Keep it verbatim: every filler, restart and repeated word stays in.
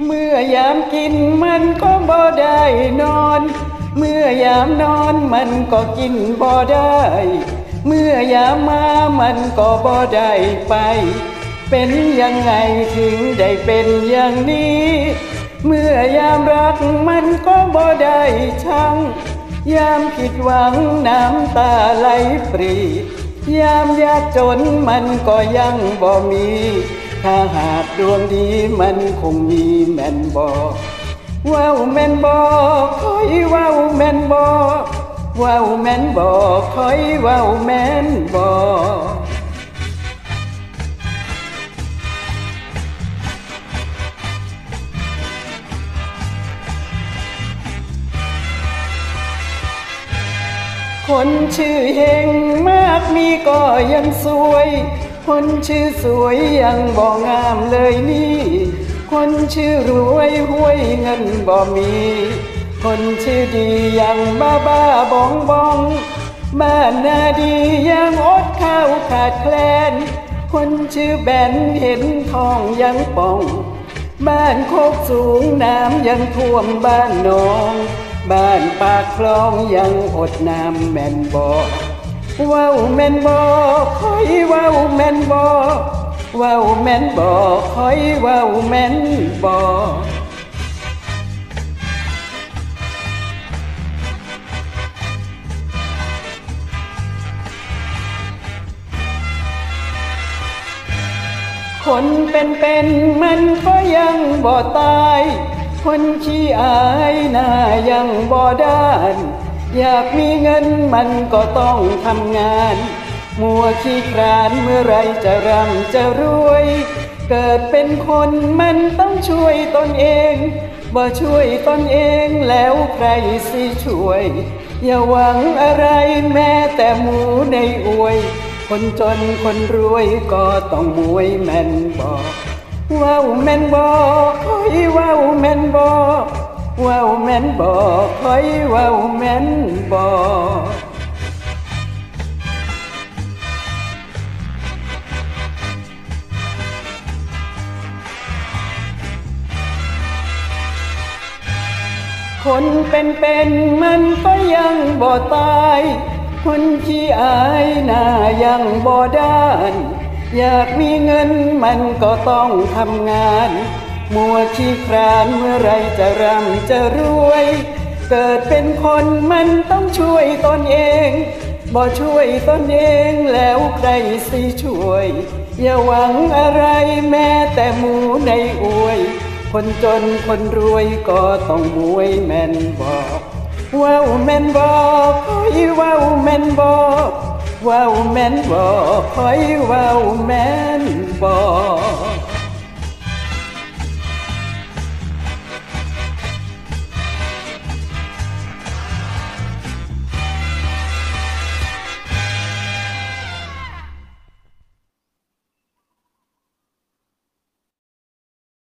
เมื่อยามกินมันก็บ่ได้นอนเมื่อยามนอนมันก็กินบ่ได้เมื่อยามมามันก็บ่ได้ไปเป็นยังไงถึงได้เป็นอย่างนี้เมื่อยามรักมันก็บ่ได้ชังยามผิดหวังน้ำตาไหลปรียามยากจนมันก็ยังบ่มีถ้าหากดวงดีมันคงมีแม่นบ่ว้าวแม่นบ่คอยว้าวแม่นบ่ว้าวแม่นบ่คอยว้าวแม่นบ่คนชื่อเฮงมากมีก็ยังสวยคนชื่อสวยยังบ่งามเลยนี่คนชื่อรวยห้วยเงินบ่มีคนชื่อดียังบ้าบ้าบองบองบ้านนาดียังอดข้าวขาดแคลนคนชื่อแบนเห็นทองยังป่องบ้านโคกสูงน้ำยังท่วมบ้านนองบ้านปากคลองยังอดน้ำแม่นบ่ว้าวแม่นบ่คอยว้าวแม่นบ่ว้าวแม่นบ่คอยว้าวแม่นบ่คนเป็นๆมันก็ยังบ่ตายคนขี้อายหน้ายังบ่ด้านอยากมีเงินมันก็ต้องทำงานมัวขี้คร้านเมื่อไรจะร่ำจะรวยเกิดเป็นคนมันต้องช่วยตนเองบ่ช่วยตนเองแล้วใครสิช่วยอย่าหวังอะไรแม้แต่หมูในอวยคนจนคนรวยก็ต้องมวยแม่นบ่ว้าวแม่นบ่คอยว้าวแม่นบ่ว้าวแม่นบ่คอยว้าวแม่นบ่คนเป็นๆมันก็ยังบ่ตายคนขี้อายหน้ายังบ่ด้านอยากมีเงินมันก็ต้องทำงานมัวขี้คร้านเมื่อไรจะร่ำจะรวยเกิดเป็นคนมันต้องช่วยตนเองบ่ช่วยตนเองแล้วใครสิช่วยอย่าหวังอะไรแม้แต่หมูในอวยคนจนคนรวยก็ต้องมวยแม่นบ่ว้าวแม่นบ่คอยว้าวแม่นบ่ว้าวแม่นบ่คอยว้าวแม่นบ่